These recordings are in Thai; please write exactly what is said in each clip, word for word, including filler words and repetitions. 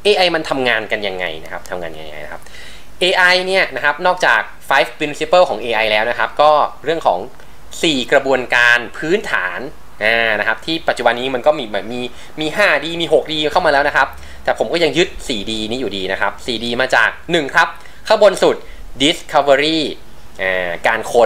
เอ ไอ มันทำงานกันยังไงนะครับทำงานยังไงนะครับ เอ ไอ เนี่ยนะครับนอกจาก five principle ของ เอ ไอ แล้วนะครับก็เรื่องของสี่กระบวนการพื้นฐานนะครับที่ปัจจุบันนี้มันก็มีแบบมีมี ห้าดี มี หกดี เข้ามาแล้วนะครับแต่ผมก็ยังยึด โฟร์ดี นี้อยู่ดีนะครับ โฟร์ดี มาจากหนึ่งครับข้างบนสุด discovery การค้น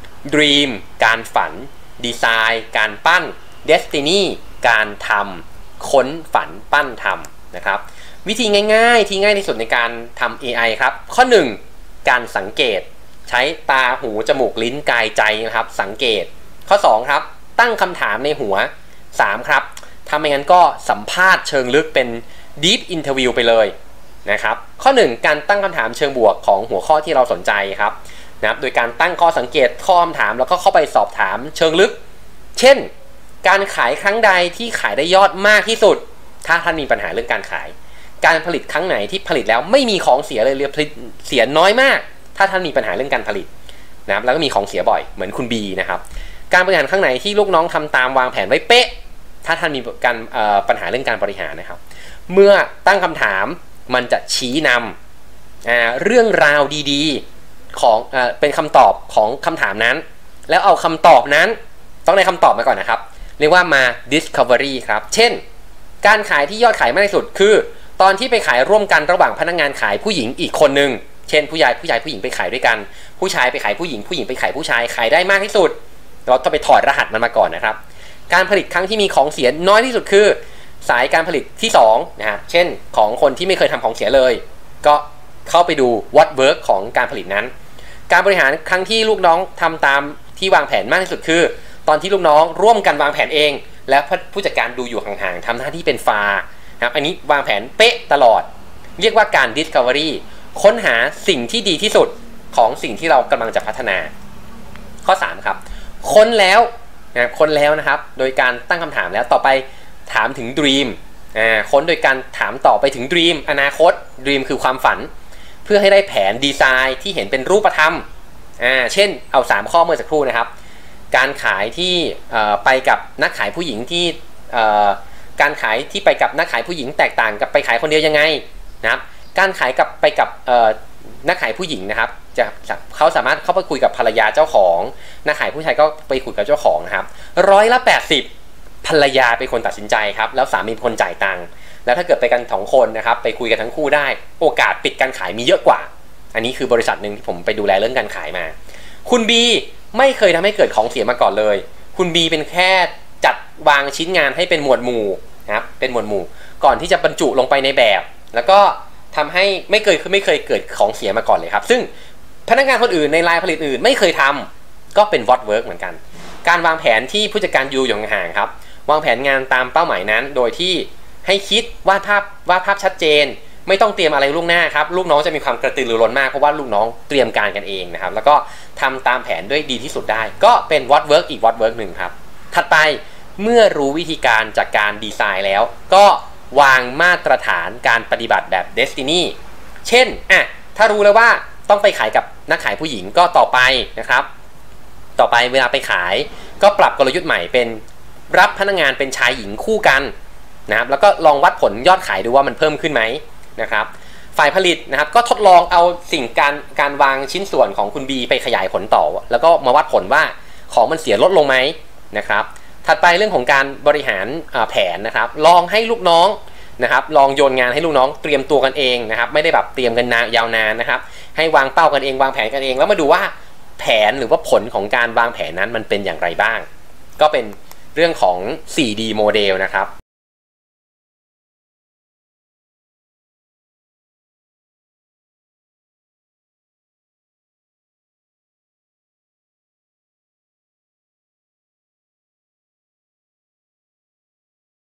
dream การฝัน design การปั้น destiny การทำค้นฝันปั้นทำนะครับวิธีง่ายๆที่ง่ายที่สุดในการทำ เอ ไอ ครับข้อหนึ่งการสังเกตใช้ตาหูจมูกลิ้นกายใจนะครับสังเกตข้อสองครับตั้งคำถามในหัวสามครับถ้าไม่งั้นก็สัมภาษณ์เชิงลึกเป็น deep interview ไปเลยนะครับข้อหนึ่งการตั้งคำถามเชิงบวกของหัวข้อที่เราสนใจครับนะครับโดยการตั้งข้อสังเกตข้อคำถามแล้วก็เข้าไปสอบถามเชิงลึกเช่นการขายครั้งใดที่ขายได้ยอดมากที่สุดถ้าท่านมีปัญหาเรื่องการขายการผลิตครั้งไหนที่ผลิตแล้วไม่มีของเสียเลยหรือผลิตเสียน้อยมากถ้าท่านมีปัญหาเรื่องการผลิตนะครับแล้วก็มีของเสียบ่อยเหมือนคุณบีนะครับการบริหารครั้งไหนที่ลูกน้องทำตามวางแผนไว้เป๊ะถ้าท่านมีการปัญหาเรื่องการบริหารนะครับเมื่อตั้งคำถามมันจะชี้นำเรื่องราวดีๆของเป็นคำตอบของคำถามนั้นแล้วเอาคำตอบนั้นต้องได้คำตอบมาก่อนนะครับเรียกว่ามา discovery ครับเช่นการขายที่ยอดขายมากที่สุดคือตอนที่ไปขายร่วมกันระหว่างพนักงานขายผู้หญิงอีกคนนึงเช่นผู้ชายผู้ชายผู้หญิงไปขายด้วยกันผู้ชายไปขายผู้หญิงผู้หญิงไปขายผู้ชายขายได้มากที่สุดเราต้องไปถอดรหัสมันมาก่อนนะครับการผลิตครั้งที่มีของเสียน้อยที่สุดคือสายการผลิตที่สองนะฮะเช่นของคนที่ไม่เคยทำของเสียเลยก็เข้าไปดู what work ของการผลิตนั้นการบริหารครั้งที่ลูกน้องทำตามที่วางแผนมากที่สุดคือตอนที่ลูกน้องร่วมกันวางแผนเองและผู้จัดการดูอยู่ห่างๆทำหน้าที่เป็นฟาครับอันนี้วางแผนเป๊ะตลอดเรียกว่าการ discovery ค้นหาสิ่งที่ดีที่สุดของสิ่งที่เรากำลังจะพัฒนาข้อสามครับค้นแล้วนะค้นแล้วนะครับโดยการตั้งคำถามแล้วต่อไปถามถึง dream อ่าค้นโดยการถามต่อไปถึง dream อนาคต dream คือความฝันเพื่อให้ได้แผนดีไซน์ที่เห็นเป็นรูปธรรมอ่าเช่นเอาสามข้อเมื่อสักครู่นะครับการขายที่ไปกับนักขายผู้หญิงที่การขายที่ไปกับนักขายผู้หญิงแตกต่างกับไปขายคนเดียวยังไงนะครับการขายกับไปกับนักขายผู้หญิงนะครับจะเขาสามารถเข้าไปคุยกับภรรยาเจ้าของนักขายผู้ชายก็ไปคุยกับเจ้าของนะครับร้อยละแปดสิบภรรยาเป็นคนตัดสินใจครับแล้วสามีเป็นคนจ่ายตังค์แล้วถ้าเกิดไปกันสองคนนะครับไปคุยกันทั้งคู่ได้โอกาสปิดการขายมีเยอะกว่าอันนี้คือบริษัทหนึ่งที่ผมไปดูแลเรื่องการขายมาคุณบีไม่เคยทำให้เกิดของเสียมาก่อนเลยคุณบีเป็นแค่จัดวางชิ้นงานให้เป็นหมวดหมู่นะครับเป็นหมวดหมู่ก่อนที่จะบรรจุลงไปในแบบแล้วก็ทำให้ไม่เคยคือไม่เคยเกิดของเสียมาก่อนเลยครับซึ่งพนักงานคนอื่นในรายผลิตอื่นไม่เคยทำก็เป็น what work เหมือนกันการวางแผนที่ผู้จัดการยูอยู่ห่างๆครับวางแผนงานตามเป้าหมายนั้นโดยที่ให้คิดวาดภาพวาดภาพชัดเจนไม่ต้องเตรียมอะไรล่วงหน้าครับลูกน้องจะมีความกระตือรือร้นมากเพราะว่าลูกน้องเตรียมการกันเองนะครับแล้วก็ทำตามแผนด้วยดีที่สุดได้ก็เป็น what work อีก what work หนึ่งครับถัดไปเมื่อรู้วิธีการจากการดีไซน์แล้วก็วางมาตรฐานการปฏิบัติแบบ destiny เช่นอ่ะถ้ารู้แล้วว่าต้องไปขายกับนักขายผู้หญิงก็ต่อไปนะครับต่อไปเวลาไปขายก็ปรับกลยุทธ์ใหม่เป็นรับพนักงานเป็นชายหญิงคู่กันนะครับแล้วก็ลองวัดผลยอดขายดูว่ามันเพิ่มขึ้นไหมนะครับฝ่ายผลิตนะครับก็ทดลองเอาสิ่งการการวางชิ้นส่วนของคุณบีไปขยายผลต่อแล้วก็มาวัดผลว่าของมันเสียลดลงไหมนะครับถัดไปเรื่องของการบริหารแผนนะครับลองให้ลูกน้องนะครับลองโยนงานให้ลูกน้องเตรียมตัวกันเองนะครับไม่ได้แบบเตรียมกันนานยาวนานนะครับให้วางเป้ากันเองวางแผนกันเองแล้วมาดูว่าแผนหรือว่าผลของการวางแผนนั้นมันเป็นอย่างไรบ้างก็เป็นเรื่องของ โฟร์ดี โมเดลนะครับ